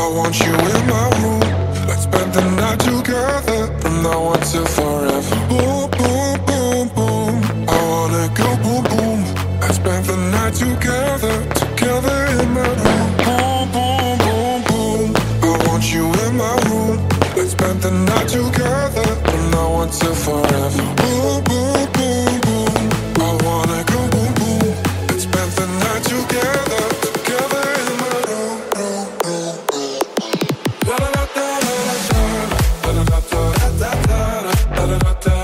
want you in my room. Let's spend the night together, from now on till forever. Boom, boom, boom, boom. I wanna go boom, boom. Let's spend the night together, together in my room. Boom, boom, boom, boom. I want you in my room. Let's spend the night together, from now on till forever. Boom, boom, boom, boom. I wanna go boom, boom. Let's spend the night together, together in my room. La la la la la la la la la la la la la.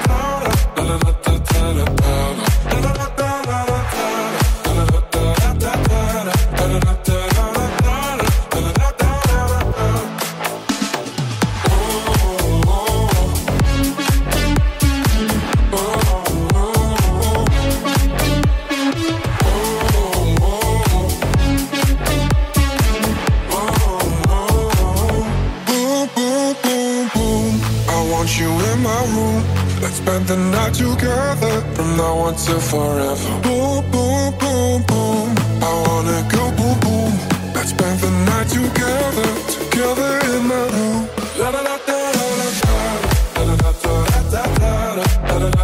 You in my room, let's spend the night together, from now on till forever. Boom, boom, boom, boom. I wanna go boom, boom. Let's spend the night together, together in my room. La la la la la la la la la la la la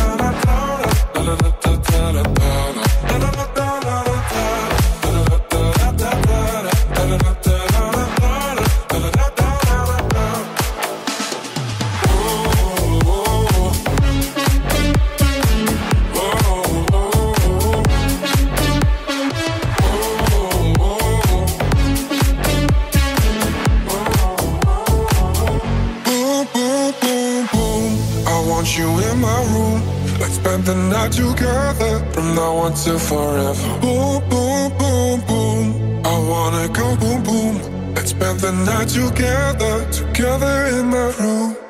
you in my room, let's spend the night together, from now on till forever. Boom, boom, boom, boom. I wanna go boom, boom. Let's spend the night together, together in my room.